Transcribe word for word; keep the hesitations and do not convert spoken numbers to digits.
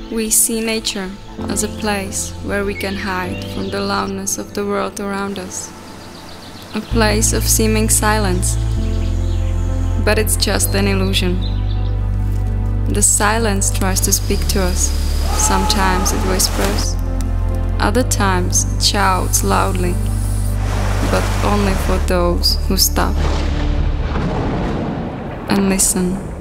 We see nature as a place where we can hide from the loudness of the world around us. A place of seeming silence. But it's just an illusion. The silence tries to speak to us. Sometimes it whispers, other times it shouts loudly, but only for those who stop and listen.